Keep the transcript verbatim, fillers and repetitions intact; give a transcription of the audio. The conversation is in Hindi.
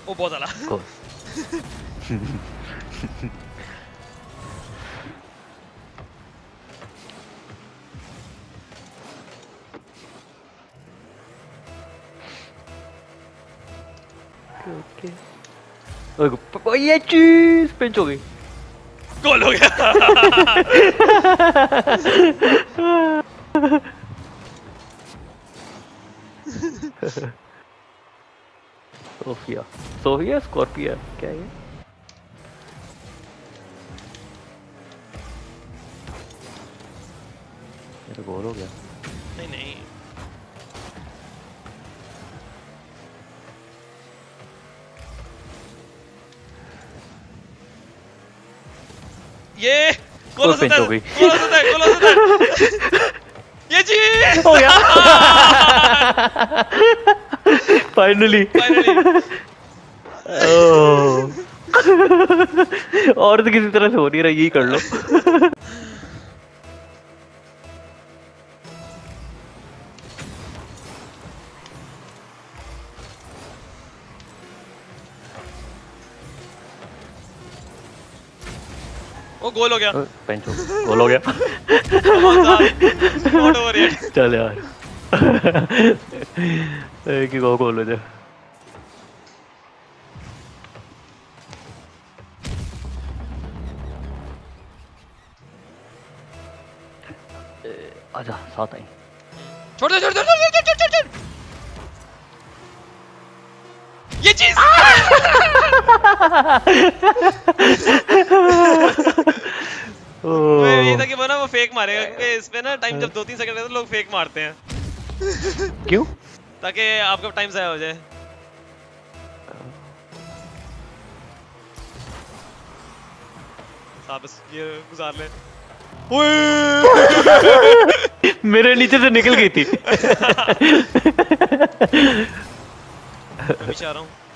ओ बहुत आला। ओके ओके ये चीज पिंच हो गई। गोल हो गया। सोफिया सोफिया स्कॉर्पिया क्या है? मेरा गोल हो गया। नहीं नहीं ये गोल हो सकता है, गोल हो सकता है, गोल हो सकता है। ये जी हो गया। Finally finally. और तो किसी तरह से हो नहीं रहा, यही कर लो। वो गोल हो गया। पेंचो गोल हो गया। Not over yet. चल यार एक ही गोल हो जाए। आजा साथ आई। छोड़ दे छोड़ दे छोड़ दे छोड़ दे। ये चीज मैं ये था कि वो ना वो फेक मारेगा, क्योंकि इस पे ना टाइम जब दो तीन सेकंड रहता है तो लोग फेक मारते हैं। क्यों? ताकि आपका टाइम ज़ाया हो जाए। साबस ये गुजार ले। मेरे नीचे से निकल गई थी। मैं पीछे आ रहा हूँ।